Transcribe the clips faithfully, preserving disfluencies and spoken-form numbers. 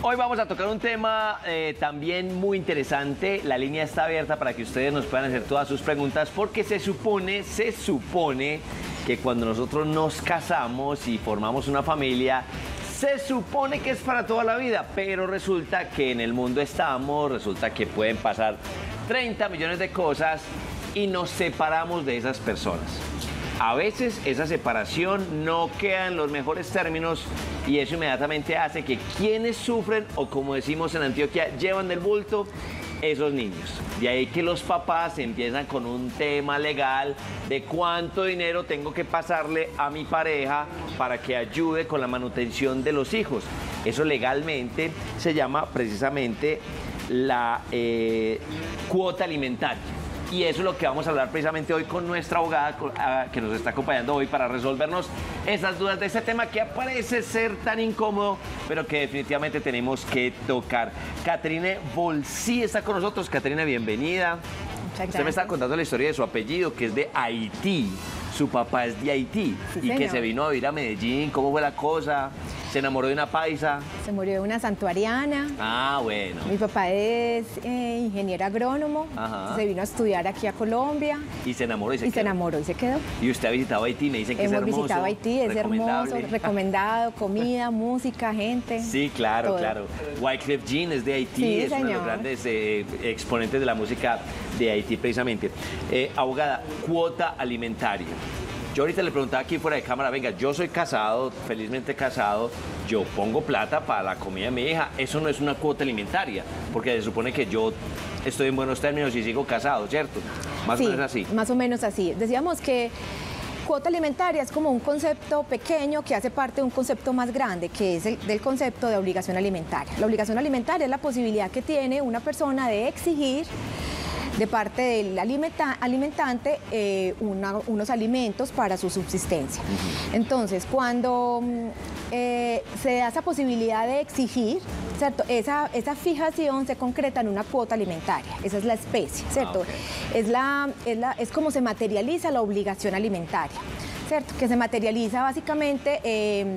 Hoy vamos a tocar un tema eh, también muy interesante. La línea está abierta para que ustedes nos puedan hacer todas sus preguntas, porque se supone, se supone que cuando nosotros nos casamos y formamos una familia, se supone que es para toda la vida, pero resulta que en el mundo estamos, resulta que pueden pasar treinta millones de cosas y nos separamos de esas personas. A veces esa separación no queda en los mejores términos y eso inmediatamente hace que quienes sufren, o como decimos en Antioquia, llevan del bulto, esos niños. De ahí que los papás empiezan con un tema legal de cuánto dinero tengo que pasarle a mi pareja para que ayude con la manutención de los hijos. Eso legalmente se llama precisamente la eh, cuota alimentaria. Y eso es lo que vamos a hablar precisamente hoy con nuestra abogada que nos está acompañando hoy para resolvernos esas dudas de este tema que parece ser tan incómodo, pero que definitivamente tenemos que tocar. Caterine Volsi está con nosotros. Caterine, bienvenida. Muchas gracias. Usted me está contando la historia de su apellido, que es de Haití. Su papá es de Haití, sí, y señor. que se vino a vivir a Medellín. ¿Cómo fue la cosa? ¿Se enamoró de una paisa? Se murió de una santuariana. Ah, bueno. Mi papá es eh, ingeniero agrónomo. Ajá. Se vino a estudiar aquí a Colombia. Y se enamoró y se y quedó. se enamoró y se quedó. Y usted ha visitado Haití, me dicen que Hemos es hermoso. visitado Haití, es hermoso, recomendado, comida, música, gente. Sí, claro, todo. claro. Wyclef Jean es de Haití, Sí, es uno de señor. los grandes eh, exponentes de la música de Haití precisamente. Eh, abogada, cuota alimentaria. Yo ahorita le preguntaba aquí fuera de cámara, venga, yo soy casado, felizmente casado, yo pongo plata para la comida de mi hija, eso no es una cuota alimentaria, porque se supone que yo estoy en buenos términos y sigo casado, ¿cierto? Más Sí, o menos así. más o menos así. Decíamos que cuota alimentaria es como un concepto pequeño que hace parte de un concepto más grande, que es el del concepto de obligación alimentaria. La obligación alimentaria es la posibilidad que tiene una persona de exigir de parte del alimenta alimentante eh, una, unos alimentos para su subsistencia. Uh-huh. Entonces, cuando eh, se da esa posibilidad de exigir, ¿cierto? Esa, esa fijación se concreta en una cuota alimentaria, esa es la especie, ¿cierto? Ah, okay. es, la, es, la, es como se materializa la obligación alimentaria, ¿cierto? Que se materializa básicamente eh,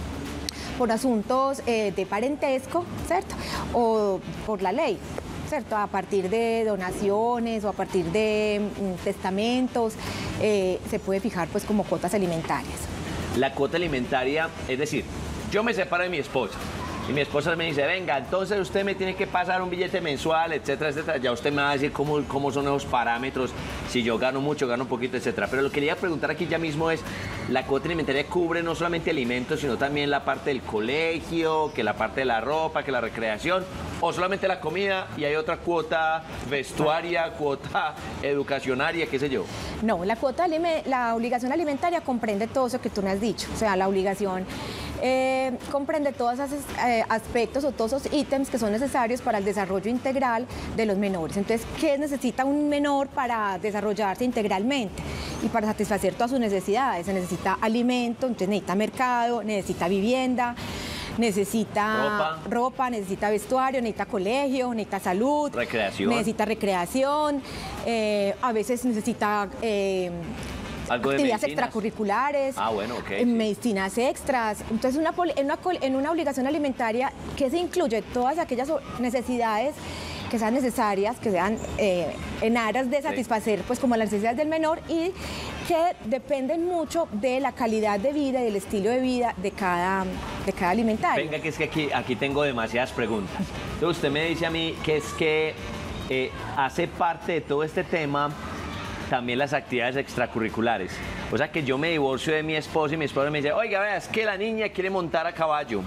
por asuntos eh, de parentesco, ¿cierto? O por la ley, ¿cierto? A partir de donaciones o a partir de mm, testamentos, eh, se puede fijar pues como cuotas alimentarias. La cuota alimentaria, es decir, yo me separo de mi esposa y mi esposa me dice, venga, entonces usted me tiene que pasar un billete mensual, etcétera, etcétera. Ya usted me va a decir cómo, cómo son esos parámetros, si yo gano mucho, gano un poquito, etcétera. Pero lo que quería preguntar aquí ya mismo es, la cuota alimentaria cubre no solamente alimentos, sino también la parte del colegio, que la parte de la ropa, que la recreación, o solamente la comida y hay otra cuota vestuaria, cuota educacionaria, qué sé yo. No, la cuota, la obligación alimentaria comprende todo eso que tú me has dicho, o sea, la obligación eh, comprende todos esos eh, aspectos o todos esos ítems que son necesarios para el desarrollo integral de los menores. Entonces, ¿qué necesita un menor para desarrollarse integralmente y para satisfacer todas sus necesidades? Se necesita alimento, entonces necesita mercado, necesita vivienda, necesita ropa. ropa, necesita vestuario, necesita colegio, necesita salud, recreación. necesita recreación, eh, a veces necesita eh, ¿Algo de actividades medicinas? extracurriculares, ah, bueno, okay, eh, sí. medicinas extras. Entonces, una, en, una, en una obligación alimentaria que se incluye todas aquellas necesidades que sean necesarias, que sean eh, en aras de satisfacer, pues, como las necesidades del menor, y que dependen mucho de la calidad de vida y del estilo de vida de cada, de cada alimentario. Venga, que es que aquí, aquí tengo demasiadas preguntas. Entonces, usted me dice a mí que es que eh, hace parte de todo este tema también las actividades extracurriculares. O sea, que yo me divorcio de mi esposo y mi esposo me dice, oiga, vea, es que la niña quiere montar a caballo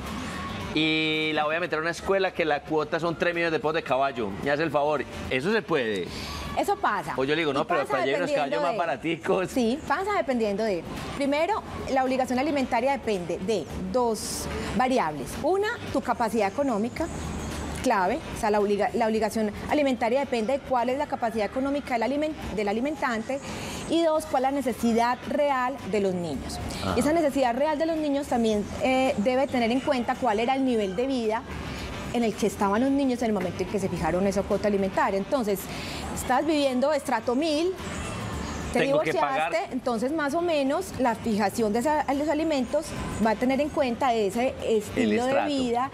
y la voy a meter a una escuela que la cuota son tres millones de pesos de caballo. Me hace el favor. ¿Eso se puede? Eso pasa. O yo le digo, no, pero para allá hay unos caballos más baraticos. Sí, pasa dependiendo de... Primero, la obligación alimentaria depende de dos variables. Una, tu capacidad económica, clave, o sea, la, obliga, la obligación alimentaria depende de cuál es la capacidad económica del, aliment, del alimentante, y dos, cuál es la necesidad real de los niños. Ajá. Esa necesidad real de los niños también eh, debe tener en cuenta cuál era el nivel de vida en el que estaban los niños en el momento en que se fijaron esa cuota alimentaria. Entonces, estás viviendo estrato mil, te Tengo divorciaste, entonces más o menos la fijación de esa, los alimentos va a tener en cuenta ese estilo de vida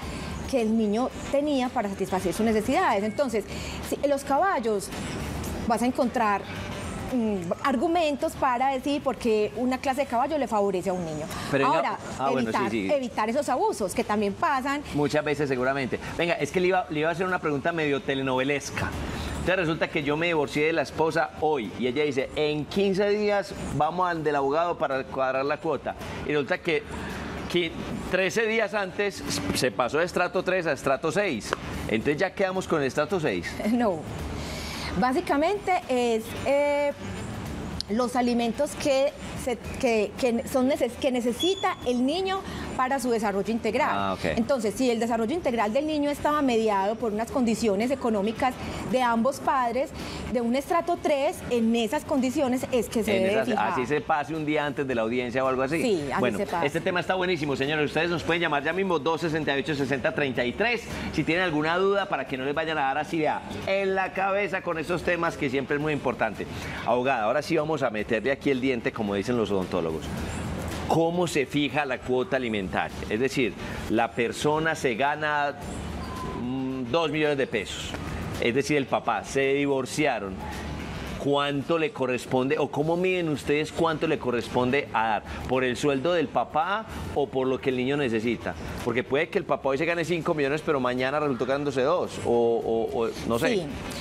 que el niño tenía para satisfacer sus necesidades. Entonces, si en los caballos vas a encontrar mm, argumentos para decir por qué una clase de caballo le favorece a un niño. Pero venga, Ahora, ah, bueno, evitar, sí, sí. evitar esos abusos que también pasan. Muchas veces seguramente. Venga, es que le iba, le iba a hacer una pregunta medio telenovelesca. Entonces resulta que yo me divorcié de la esposa hoy y ella dice, en quince días vamos al del abogado para cuadrar la cuota. Y resulta que, que trece días antes se pasó de estrato tres a estrato seis. Entonces ya quedamos con el estrato seis. No. Básicamente es eh, los alimentos que, se, que, que, son neces que necesita el niño para su desarrollo integral. Ah, okay. Entonces, si el desarrollo integral del niño estaba mediado por unas condiciones económicas de ambos padres, de un estrato tres, en esas condiciones es que se En debe esas, fijar. así se pase un día antes de la audiencia o algo así. Sí, así bueno, se pasa. Este tema está buenísimo, señores. Ustedes nos pueden llamar ya mismo dos sesenta y ocho, sesenta, treinta y tres si tienen alguna duda para que no les vayan a dar así vea, en la cabeza con estos temas que siempre es muy importante. Abogada, ahora sí vamos a meterle aquí el diente, como dicen los odontólogos. ¿Cómo se fija la cuota alimentaria? Es decir, la persona se gana mmm, dos millones de pesos. Es decir, el papá, se divorciaron. ¿Cuánto le corresponde o cómo miden ustedes cuánto le corresponde a dar? ¿Por el sueldo del papá o por lo que el niño necesita? Porque puede que el papá hoy se gane cinco millones, pero mañana resultó ganándose dos o, o, o no sé. Sí.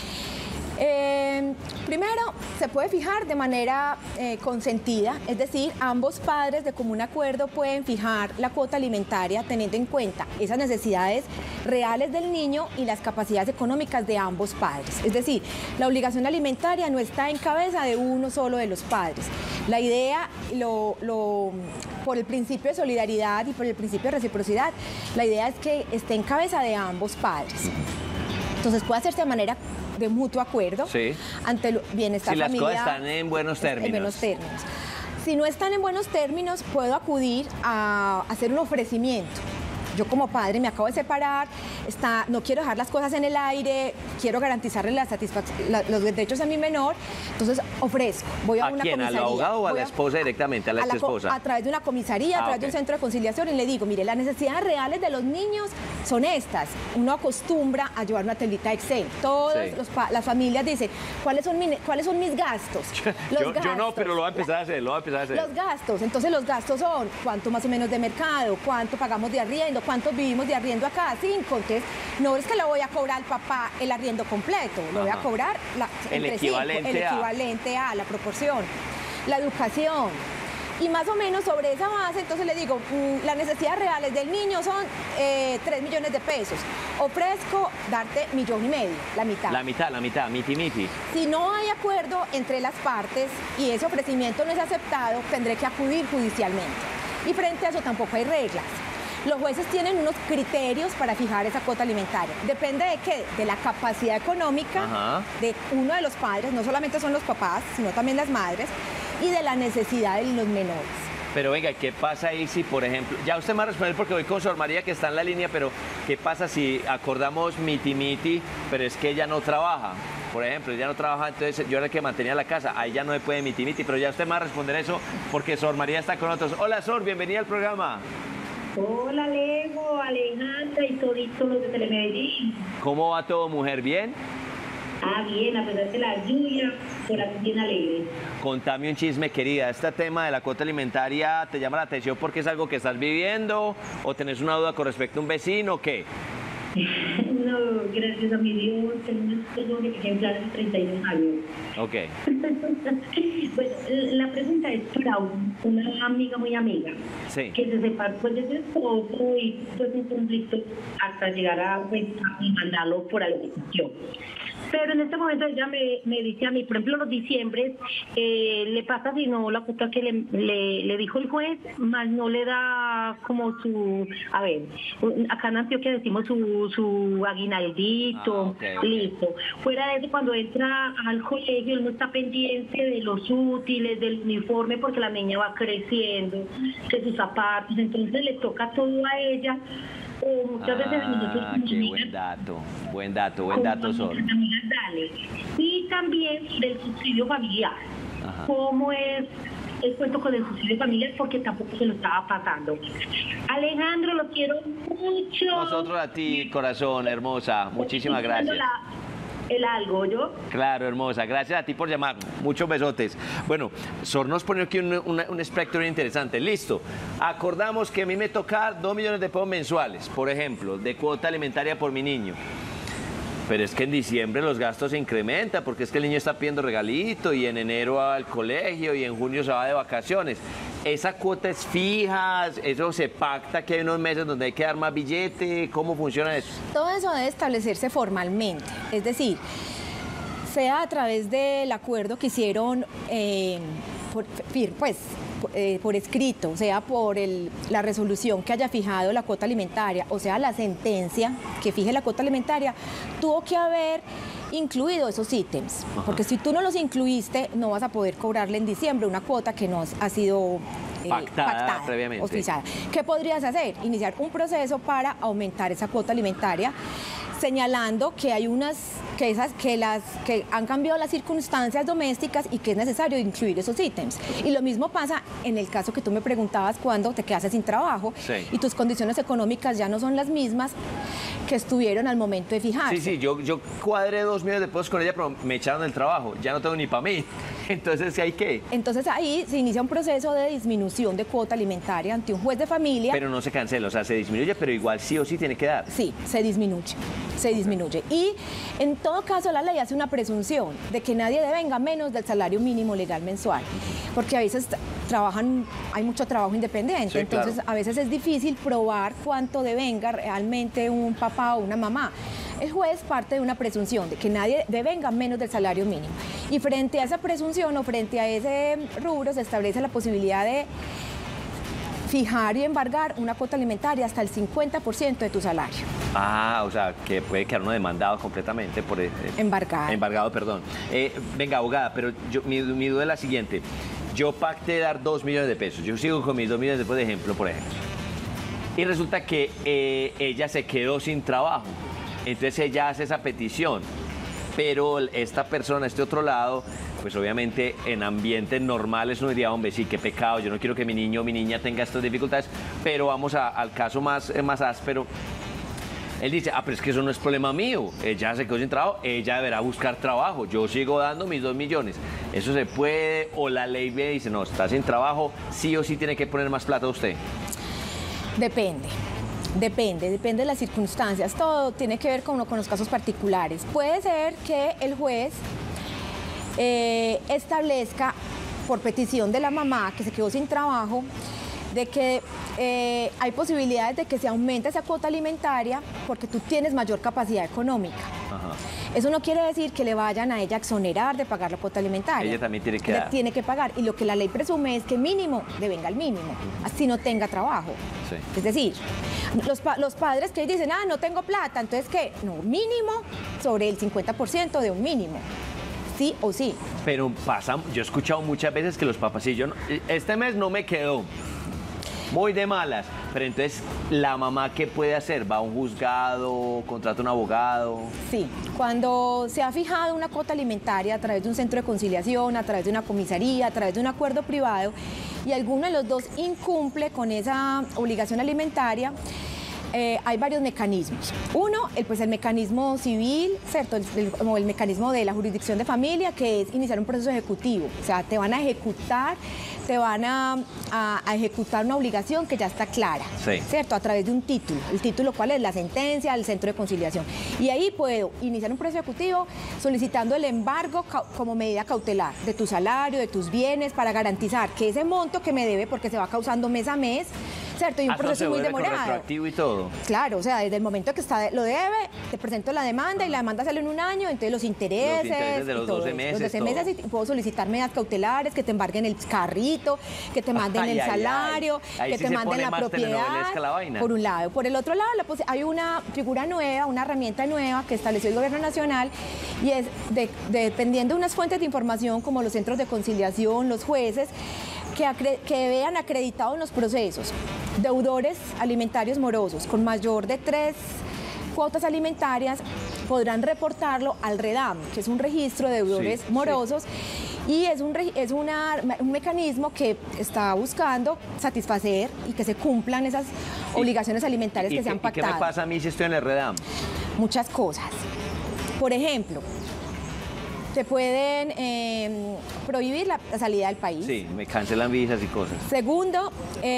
Eh, primero, se puede fijar de manera eh, consentida, es decir, ambos padres de común acuerdo pueden fijar la cuota alimentaria teniendo en cuenta esas necesidades reales del niño y las capacidades económicas de ambos padres. Es decir, la obligación alimentaria no está en cabeza de uno solo de los padres. La idea, lo, lo, por el principio de solidaridad y por el principio de reciprocidad, la idea es que esté en cabeza de ambos padres. Entonces puede hacerse de manera de mutuo acuerdo, sí, ante el bienestar familiar. Si las cosas están en buenos términos. En buenos términos. Si no están en buenos términos, puedo acudir a hacer un ofrecimiento. Yo como padre me acabo de separar, está, no quiero dejar las cosas en el aire, quiero garantizarle la la, los derechos a mi menor, entonces ofrezco. Voy a, ¿A una quién? comisaría. ¿Al abogado o a Voy la esposa directamente, a la, a la exesposa? A través de una comisaría, a ah, través okay. de un centro de conciliación, y le digo, mire, las necesidades reales de los niños son estas. Uno acostumbra a llevar una tablita Excel. Todas sí. los, las familias dicen, ¿cuáles son, mi, ¿cuáles son mis gastos? Los yo, gastos. yo no, pero lo voy a empezar a hacer, lo voy a empezar a hacer. Los gastos, entonces los gastos son cuánto más o menos de mercado, cuánto pagamos de arriendo, cuánto vivimos de arriendo a cada cinco. Entonces, no es que le voy a cobrar al papá el arriendo completo, le voy a cobrar la, el, equivalente, cinco, el equivalente a... a la proporción, la educación. Y más o menos sobre esa base, entonces le digo, mmm, las necesidades reales del niño son eh, tres millones de pesos. Ofrezco darte millón y medio, la mitad. La mitad, la mitad, miti miti. Si no hay acuerdo entre las partes y ese ofrecimiento no es aceptado, tendré que acudir judicialmente. Y frente a eso tampoco hay reglas. Los jueces tienen unos criterios para fijar esa cuota alimentaria. Depende de qué, de la capacidad económica Ajá. de uno de los padres, no solamente son los papás, sino también las madres, y de la necesidad de los menores. Pero venga, ¿qué pasa ahí si, por ejemplo, ya usted me va a responder porque voy con Sor María que está en la línea, pero ¿qué pasa si acordamos miti miti, pero es que ella no trabaja? Por ejemplo, ella no trabaja, entonces yo era el que mantenía la casa, ahí ya no se puede miti miti, pero ya usted me va a responder eso porque Sor María está con nosotros. Hola Sor, bienvenida al programa. Hola, Lego, Alejandra y toditos los de Telemedellín. ¿Cómo va todo, mujer? ¿Bien? Ah, bien, a pesar de la lluvia, por aquí bien alegre. Contame un chisme, querida. ¿Este tema de la cuota alimentaria te llama la atención porque es algo que estás viviendo o tenés una duda con respecto a un vecino o qué? No, gracias a mi Dios, tengo una persona que ejemplar de treinta y dos años. Ok. Bueno, la pregunta es para una amiga muy amiga, sí. que se separó pues, de su esposo y pues un conflicto hasta llegar a, pues, a mandarlo por adopción. Pero en este momento ella me, me dice a mí, por ejemplo, los diciembres, eh, le pasa si no la cuota que le, le, le dijo el juez, más no le da como su, a ver, acá en Antioquia decimos su, su aguinaldito, ah, okay, okay. listo. Fuera de eso, cuando entra al colegio, él no está pendiente de los útiles, del uniforme, porque la niña va creciendo, de sus zapatos, entonces le toca todo a ella. O muchas ah, veces nosotros como qué amigas, buen dato, buen dato, buen dato, Sol. Amigas, dale. Y también del subsidio familiar. Ajá. Cómo es el cuento con el subsidio de familia porque tampoco se lo estaba pasando. Alejandro, lo quiero mucho. Nosotros a ti, corazón, hermosa. Muchísimas gracias. La, el algo, ¿yo? Claro, hermosa. Gracias a ti por llamar. Muchos besotes. Bueno, Sor nos pone aquí un, un, un espectro interesante. Listo. Acordamos que a mí me toca dos millones de pesos mensuales, por ejemplo, de cuota alimentaria por mi niño. Pero es que en diciembre los gastos se incrementan porque es que el niño está pidiendo regalito y en enero va al colegio y en junio se va de vacaciones. ¿Esa cuota es fija? ¿Eso se pacta que hay unos meses donde hay que dar más billete? ¿Cómo funciona eso? Todo eso debe establecerse formalmente. Es decir, sea a través del acuerdo que hicieron eh, por, pues, eh, por escrito, sea por el, la resolución que haya fijado la cuota alimentaria, o sea, la sentencia que fije la cuota alimentaria, tuvo que haber incluido esos ítems, Ajá. porque si tú no los incluiste, no vas a poder cobrarle en diciembre una cuota que no ha sido eh, pactada, pactada, previamente. oficializada. ¿Qué podrías hacer? Iniciar un proceso para aumentar esa cuota alimentaria, señalando que hay unas que esas que las que han cambiado las circunstancias domésticas y que es necesario incluir esos ítems. Y lo mismo pasa en el caso que tú me preguntabas cuando te quedaste sin trabajo sí. y tus condiciones económicas ya no son las mismas que estuvieron al momento de fijarse. Sí, sí, yo, yo cuadré dos millones de pesos con ella, pero me echaron del trabajo, ya no tengo ni para mí. Entonces, ¿hay qué? Entonces ahí se inicia un proceso de disminución de cuota alimentaria ante un juez de familia. Pero no se cancela, o sea, se disminuye, pero igual sí o sí tiene que dar. Sí, se disminuye, se disminuye. Y en todo caso la ley hace una presunción de que nadie devenga menos del salario mínimo legal mensual, porque a veces trabajan, hay mucho trabajo independiente, sí, entonces claro. a veces es difícil probar cuánto devenga realmente un papá o una mamá. El juez parte de una presunción de que nadie devenga menos del salario mínimo. Y frente a esa presunción o frente a ese rubro se establece la posibilidad de fijar y embargar una cuota alimentaria hasta el cincuenta por ciento de tu salario. Ah, o sea, que puede quedar uno demandado completamente por... Eh, embargado. Embargado, perdón. Eh, venga, abogada, pero yo, mi, mi duda es la siguiente. Yo pacté dar dos millones de pesos. Yo sigo con mis dos millones de pesos de ejemplo, por ejemplo. Y resulta que eh, ella se quedó sin trabajo. Entonces ella hace esa petición. Pero esta persona, este otro lado, pues obviamente en ambientes normales uno diría, hombre, sí, qué pecado, yo no quiero que mi niño o mi niña tenga estas dificultades, pero vamos a, al caso más, eh, más áspero. Él dice, ah, pero es que eso no es problema mío, ella se quedó sin trabajo, ella deberá buscar trabajo, yo sigo dando mis dos millones. ¿Eso se puede? O la ley me dice, no, está sin trabajo, sí o sí tiene que poner más plata usted. Depende. Depende, depende de las circunstancias, todo tiene que ver con, con los casos particulares. Puede ser que el juez eh, establezca, por petición de la mamá que se quedó sin trabajo, de que eh, hay posibilidades de que se aumente esa cuota alimentaria porque tú tienes mayor capacidad económica. Ajá. Eso no quiere decir que le vayan a ella a exonerar de pagar la cuota alimentaria. Ella también tiene que Ella dar. tiene que pagar. Y lo que la ley presume es que mínimo devenga el mínimo, así no tenga trabajo. Sí. Es decir, los, pa los padres que dicen, ah, no tengo plata, entonces ¿qué? No, mínimo sobre el cincuenta por ciento de un mínimo. Sí o sí. Pero pasa, yo he escuchado muchas veces que los papás, sí, yo no, este mes no me quedó. Muy de malas, pero entonces, ¿la mamá qué puede hacer? ¿Va a un juzgado, contrata un abogado? Sí, cuando se ha fijado una cuota alimentaria a través de un centro de conciliación, a través de una comisaría, a través de un acuerdo privado, y alguno de los dos incumple con esa obligación alimentaria, Eh, hay varios mecanismos. Uno, el, pues el mecanismo civil, ¿cierto? El, el, como el mecanismo de la jurisdicción de familia, que es iniciar un proceso ejecutivo. O sea, te van a ejecutar, te van a, a, a ejecutar una obligación que ya está clara, sí. ¿cierto? A través de un título. El título, ¿cuál es? La sentencia, el centro de conciliación. Y ahí puedo iniciar un proceso ejecutivo solicitando el embargo como medida cautelar de tu salario, de tus bienes, para garantizar que ese monto que me debe, porque se va causando mes a mes, ¿cierto? Y un ah, proceso no, muy se vuelve demorado. Retroactivo y todo. Claro, o sea, desde el momento que está, lo debe, te presento la demanda y la demanda sale en un año, entonces los intereses, los intereses de los y todo doce eso. meses, Los doce todo. meses y puedo solicitar medidas cautelares, que te embarguen el carrito, que te manden Ay, el ay, salario, ay. Ahí que sí te se manden pone la más propiedad. telenovelesca la vaina. Por un lado. Por el otro lado, la hay una figura nueva, una herramienta nueva que estableció el Gobierno Nacional y es de, de, dependiendo de unas fuentes de información como los centros de conciliación, los jueces, que, acre que vean acreditados en los procesos deudores alimentarios morosos con mayor de tres cuotas alimentarias podrán reportarlo al REDAM, que es un registro de deudores sí, morosos, sí. y es, un, es una, un mecanismo que está buscando satisfacer y que se cumplan esas obligaciones alimentarias ¿Y, que y, se han ¿Y pactado. qué me pasa a mí si estoy en el REDAM? Muchas cosas. Por ejemplo, se pueden eh, prohibir la, la salida del país. Sí, me cancelan visas y cosas. Segundo,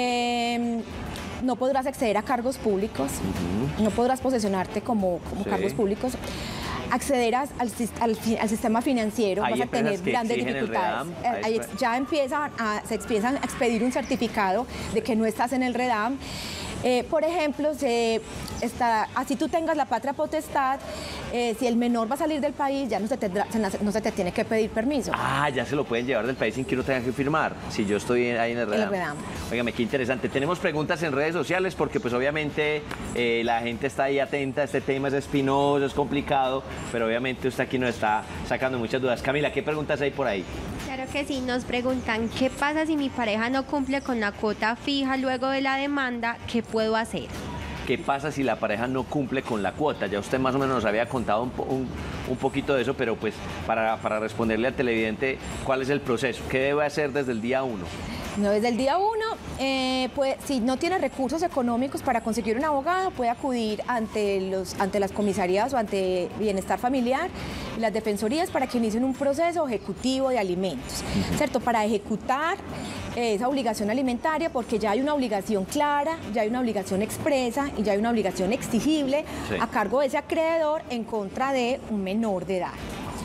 eh, no podrás acceder a cargos públicos, uh-huh. no podrás posesionarte como, como sí. cargos públicos. Accederás al, al, al sistema financiero, vas a tener grandes dificultades. Ahí ya empiezan a, se empiezan a expedir un certificado de que no estás en el REDAM. Eh, por ejemplo, se está, así tú tengas la patria potestad, eh, si el menor va a salir del país, ya no se, tendrá, no se te tiene que pedir permiso. Ah, ya se lo pueden llevar del país sin que uno tenga que firmar, si yo estoy ahí en el REDAM. El REDAM. Óigame, qué interesante. Tenemos preguntas en redes sociales porque pues obviamente eh, la gente está ahí atenta, este tema es espinoso, es complicado, pero obviamente usted aquí nos está sacando muchas dudas. Camila, ¿qué preguntas hay por ahí? Claro que sí, nos preguntan, ¿qué pasa si mi pareja no cumple con la cuota fija luego de la demanda? ¿Qué puedo hacer? ¿Qué pasa si la pareja no cumple con la cuota? Ya usted más o menos nos había contado un, un, un poquito de eso, pero pues para, para responderle al televidente, ¿cuál es el proceso? ¿Qué debe hacer desde el día uno? No, desde el día uno, eh, pues, si no tiene recursos económicos para conseguir un abogado, puede acudir ante, los, ante las comisarías o ante Bienestar Familiar y las defensorías para que inicien un proceso ejecutivo de alimentos, uh-huh. ¿cierto? Para ejecutar eh, esa obligación alimentaria, porque ya hay una obligación clara, ya hay una obligación expresa y ya hay una obligación exigible sí. a cargo de ese acreedor en contra de un menor de edad.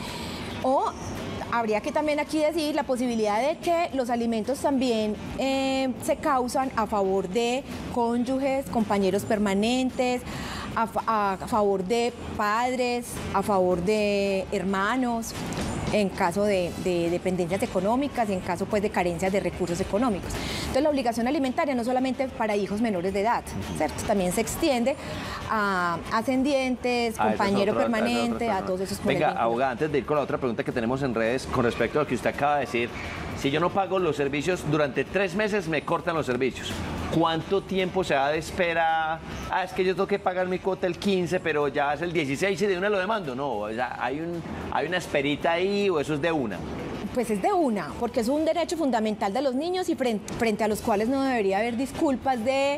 O habría que también aquí decir la posibilidad de que los alimentos también eh, se causan a favor de cónyuges, compañeros permanentes, a, a, a favor de padres, a favor de hermanos, en caso de, de dependencias económicas, en caso pues de carencias de recursos económicos. Entonces la obligación alimentaria no solamente para hijos menores de edad, ¿cierto? También se extiende a ascendientes, a compañero otro, permanente, a, a todos esos. Venga, abogada, antes de ir con la otra pregunta que tenemos en redes con respecto a lo que usted acaba de decir, si yo no pago los servicios, durante tres meses me cortan los servicios. ¿Cuánto tiempo se da de espera? Ah, es que yo tengo que pagar mi cuota el quince, pero ya es el dieciséis y de una lo demando. No, o sea, hay, un, hay una esperita ahí o eso es de una. Pues es de una, porque es un derecho fundamental de los niños y frente, frente a los cuales no debería haber disculpas de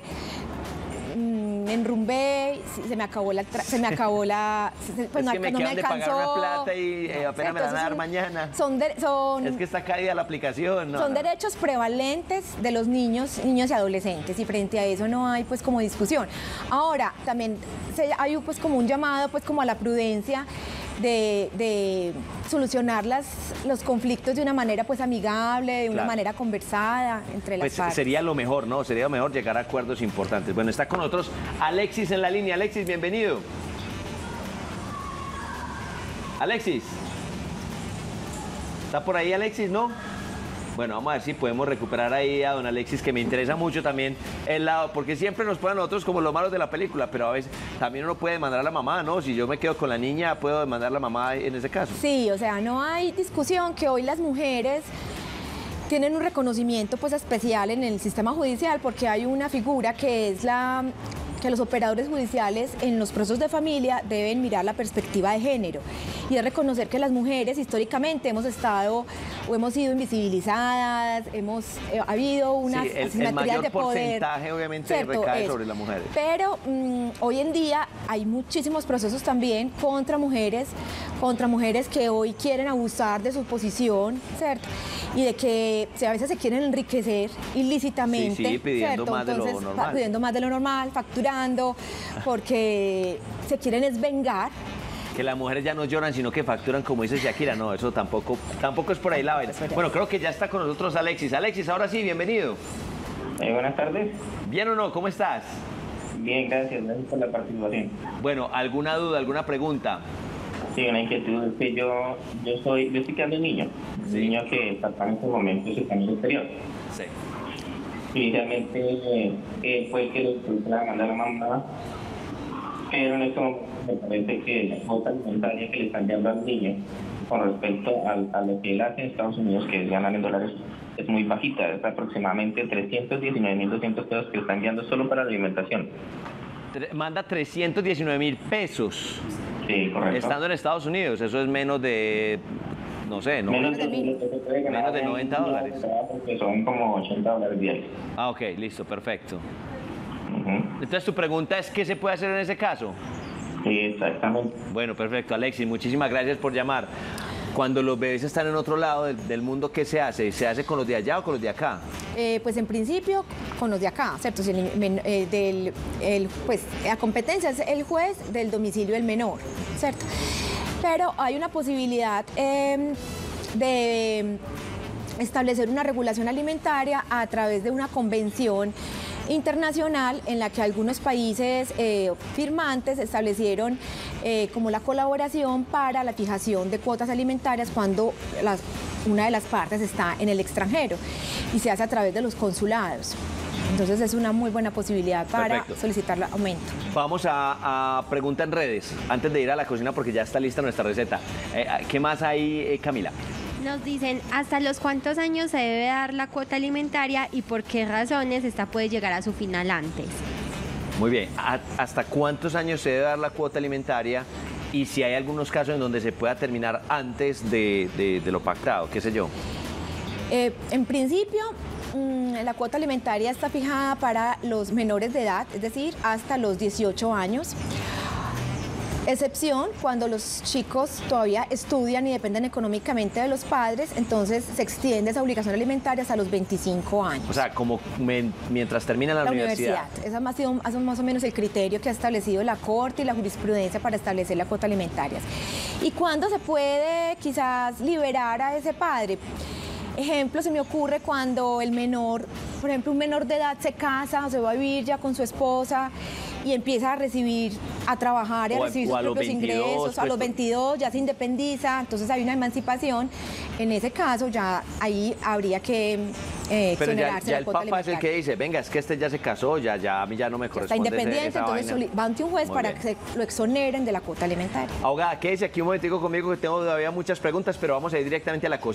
mmm, enrumbé, se me acabó la, se me acabó la, pues es no, que me no quedan me de alcanzó. pagar una plata y eh, apenas me la van a dar son, mañana. Son, de, son es que está caída la aplicación. No, son no. derechos prevalentes de los niños, niños y adolescentes, y frente a eso no hay pues como discusión. Ahora también se, hay pues como un llamado pues como a la prudencia. De, de solucionar las, los conflictos de una manera pues amigable, de una claro. manera conversada entre las pues partes. Sería lo mejor, ¿no? Sería lo mejor llegar a acuerdos importantes. Bueno, está con nosotros Alexis en la línea. Alexis, bienvenido. Alexis. ¿Está por ahí Alexis, no? Bueno, vamos a ver si podemos recuperar ahí a don Alexis, que me interesa mucho también el lado, porque siempre nos ponen a nosotros como los malos de la película, pero a veces también uno puede demandar a la mamá, ¿no? Si yo me quedo con la niña, puedo demandar a la mamá en ese caso. Sí, o sea, no hay discusión que hoy las mujeres tienen un reconocimiento pues especial en el sistema judicial, porque hay una figura que es la que los operadores judiciales en los procesos de familia deben mirar la perspectiva de género y es reconocer que las mujeres históricamente hemos estado o hemos sido invisibilizadas, hemos eh, ha habido unas sí, el, asimetrías el mayor de poder, porcentaje obviamente ¿cierto? recae Eso. sobre las mujeres. Pero mmm, hoy en día hay muchísimos procesos también contra mujeres, contra mujeres que hoy quieren abusar de su posición, ¿cierto? Y de que a veces se quieren enriquecer ilícitamente, sí, sí, pidiendo ¿cierto? más Entonces, de lo normal. pidiendo más de lo normal, facturando, porque se quieren es vengar. Que las mujeres ya no lloran, sino que facturan, como dice Shakira. No, eso tampoco, tampoco es por ahí la vaina. Bueno, creo que ya está con nosotros Alexis. Alexis, ahora sí, bienvenido. Eh, buenas tardes. ¿Bien o no? ¿Cómo estás? Bien, gracias. Gracias por la participación. Bueno, ¿alguna duda, alguna pregunta? Sí, una inquietud es que yo, yo soy, yo estoy quedando un niño, un sí. niño que está en estos momentos está en el exterior. Sí. Inicialmente eh, eh, fue que le fue la mandar a la mamá, pero en esto me parece que la cuota alimentaria que le están dando al niño con respecto a, a lo que él hace en Estados Unidos, que es ganar en dólares, es muy bajita, es aproximadamente trescientos diecinueve mil doscientos pesos que están enviando solo para la alimentación. Manda trescientos diecinueve mil pesos. Sí, correcto. Estando en Estados Unidos, eso es menos de no sé, no, Menos de de, mil. lo que se puede ganar Menos de en noventa un día dólares. de trabajo, que son como ochenta dólares diarios. Ah, ok, listo, perfecto. Ujú. Entonces tu pregunta es, ¿qué se puede hacer en ese caso? Sí, exactamente. Bueno, perfecto, Alexis, muchísimas gracias por llamar. Cuando los bebés están en otro lado del, del mundo, ¿qué se hace? ¿Se hace con los de allá o con los de acá? Eh, pues en principio con los de acá, ¿cierto? Si el men- eh, del, el, pues la competencia es el juez del domicilio del menor, ¿cierto? Pero hay una posibilidad eh, de establecer una regulación alimentaria a través de una convención internacional en la que algunos países eh, firmantes establecieron eh, como la colaboración para la fijación de cuotas alimentarias cuando las, una de las partes está en el extranjero y se hace a través de los consulados. Entonces es una muy buena posibilidad para Perfecto. solicitar el aumento. Vamos a, a pregunta en redes, antes de ir a la cocina porque ya está lista nuestra receta. Eh, ¿Qué más hay, eh, Camila? Nos dicen hasta los cuántos años se debe dar la cuota alimentaria y por qué razones esta puede llegar a su final antes. Muy bien, ¿A- ¿hasta cuántos años se debe dar la cuota alimentaria? Y si hay algunos casos en donde se pueda terminar antes de, de- de lo pactado, qué sé yo. Eh, en principio, mm, la cuota alimentaria está fijada para los menores de edad, es decir, hasta los dieciocho años. Excepción cuando los chicos todavía estudian y dependen económicamente de los padres, entonces se extiende esa obligación alimentaria hasta los veinticinco años. O sea, como men- mientras termina la, la universidad. universidad. Ese ha sido ha sido más o menos el criterio que ha establecido la Corte y la jurisprudencia para establecer la cuota alimentaria. ¿Y cuándo se puede quizás liberar a ese padre? Ejemplo, se me ocurre cuando el menor, por ejemplo, un menor de edad se casa o se va a vivir ya con su esposa y empieza a recibir, a trabajar y a O a- recibir o sus a los propios veintidós, ingresos, a pues, los veintidós ya se independiza, entonces hay una emancipación. En ese caso ya ahí habría que eh, Pero ya, exonerarse ya la el cuota papá es el alimentaria. que dice, venga, es que este ya se casó, ya, ya a mí ya no me Ya está corresponde ese- independiente, esa entonces vaina. soli- va ante un juez Muy para bien. que se lo exoneren de la cuota alimentaria. Abogada, quédese aquí un momentico conmigo que tengo todavía muchas preguntas, pero vamos a ir directamente a la cocina.